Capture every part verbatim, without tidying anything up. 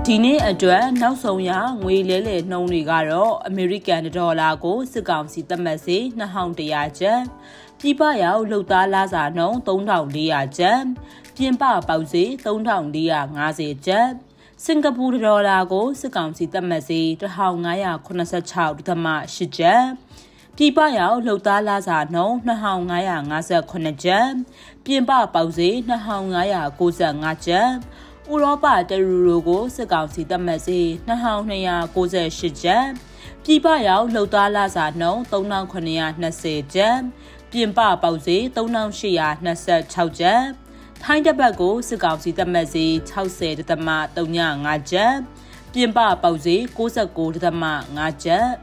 ဒီနေ့အတွက်နောက်ဆုံးရငွေလဲလှယ်နှုန်းတွေကတော့အမေရိကန်ဒေါ်လာကိုစစ်ကောင်စီသတ်မှတ်စေနှစ်ထောင်တစ်ရာကျပ်ပြည်ပရောက်လှုပ်သားလာစာနှုန်းသုံးထောင်လေးရာကျပ်ပြင်ပပေါက်စေသုံးထောင်လေးရာငါးဆယ်ကျပ်စင်ကာပူဒေါ်လာကိုစစ်ကောင်စီသတ်မှတ်စေတစ်ထောင်ငါးရာခုနှစ်ဆယ့်ခြောက်ဒသမ ရှစ်ကျပ်ပြည်ပရောက်လှုပ်သားလာစာနှုန်းနှစ်ထောင်ငါးရာငါးဆယ့်ခုနှစ်ကျပ်ပြင်ပပေါက်စေနှစ်ထောင်ငါးရာကိုးဆယ်ငါးကျပ်ဥရောပတရူရိုကိုစစ်ကောင်စီသတ်မှတ်စေနှစ်ထောင်နှစ်ရာကိုးဆယ်ရှစ်ကျပ်ပြည်ပရောက်လှုပ်သားလာစာနှုန်းသုံးထောင်ခုနှစ်ရာနှစ်ဆယ်ကျပ်ပြင်ပပေါက်စေသုံးထောင်ရှစ်ရာနှစ်ဆယ့်ခြောက်ကျပ်ထိုင်းတပတ်ကိုစစ်ကောင်စီသတ်မှတ်စေခြောက်ဆယ်ဒသမသုံးရာငါးကျပ်ပြင်ပပေါက်စေကိုးဆယ်ကိုဒသမငါးကျပ်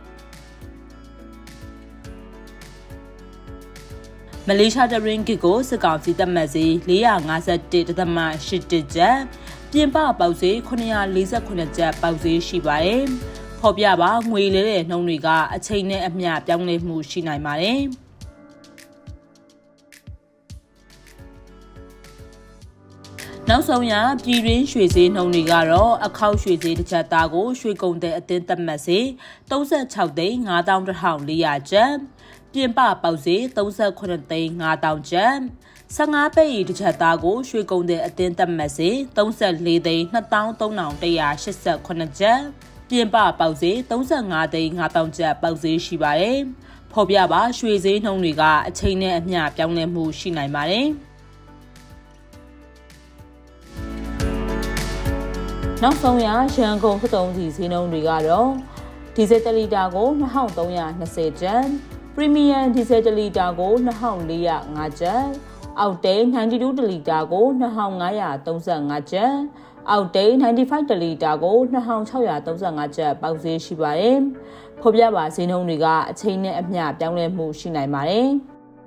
မလေးရှားတရင်ဂစ်ကိုစစ်ကောင်စီသတ်မှတ်စေလေးရာငါးဆယ့်တစ်ဒသမရှစ်ကျပ်ပြင်ပပေါက်စေခုနှစ်ရာလေးဆယ့်ခုနှစ်ကျပ်ပေါက်စေရှိပါတယ်။ဖော်ပြပါငွေလဲတဲ့နှုန်းတွေကအချိန်နဲ့အမျှပြောင်းလဲမှုရှိနိုင်ပါတယ်။နောက်ဆုံးရပြည်တွင်းရွှေဈေးနှုန်းတွေကတော့အခောက်ရွှေဈေးတစ်ချက်သားကိုရွှေကုန်တဲ့အသင်းသတ်မှတ်စေသုံးဆယ့်ခြောက်သိန်းငါးသောင်းတစ်ထောင်လေးရာကျပ်ပြင်ပပေါက်စေသုံးဆယ့်ခုနှစ်သိန်းငါးသောင်းကျပ်ဆယ့်ငါးပဲ့ရီတစ်ချက်သားကိုရွှေကုန်တဲ့အသင်းသတ်မှတ်စေသုံးဆယ့်လေးသိန်းနှစ်သောင်းသုံးထောင်တစ်ရာရှစ်ဆယ့်ခုနှစ်ကျပ်ပြင်ပပေါက်စေသုံးဆယ့်ငါးသိန်းငါးသောင်းကျပ်ပေါက်စေရှိပါတယ်။ဖော်ပြပါရွှေဈေးနှုန်းတွေကအချိန်နဲ့အမျှပြောင်းလဲမှုရှိနိုင်ပါတယ်။နောက်ဆုံးရရန်ကုန်စက်သုံးစီဈေးနှုန်းတွေကတော့ဒီဇယ်တစ်လီတာကိုနှစ်ထောင်သုံးရာနှစ်ဆယ်ကျပ်ပရီမီယံဒီဇယ်တစ်လီတာကိုနှစ်ထောင်လေးရာငါးကျပ်အောက်တိန်နိုင်းတီတူးတစ်လီတာကိုနှစ်ထောင်ငါးရာသုံးဆယ့်ငါးကျပ်အောက်တိန်နိုင်းတီဖိုက်တစ်လီတာကိုနှစ်ထောင်ခြောက်ရာသုံးဆယ့်ငါးကျပ်ပေါက်ဈေးရှိပါတယ်။ဖော်ပြပါဈေးနှုန်းတွေကအချိန်နဲ့အမျှပြောင်းလဲမှုရှိနိုင်ပါတယ်။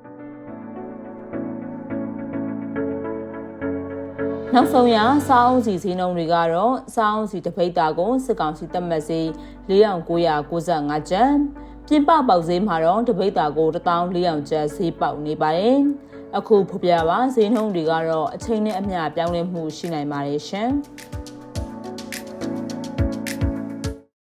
နောက်ဆုံးရစားအုပ်စီဈေးနှုန်းတွေကတော့စားအုပ်စီတစ်ပိတ်တာကိုစစ်ကောင်စီသတ်မှတ်စေလေးထောင်ကိုးရာကိုးဆယ့်ငါးကျပ်ပြင်ပပေါက်ဈေးမှာတော့တစ်ပိတ်တာကိုတစ်သောင်းလေးထောင်ကျပ်ဈေးပေါက်နေပါတယ်။အခုဖော်ပြပါဈေးနှုန်းတွေကတော့အချိန်နဲ့အမျှပြောင်းလဲမှုရှိနိုင်ပါတယ်ရှင်။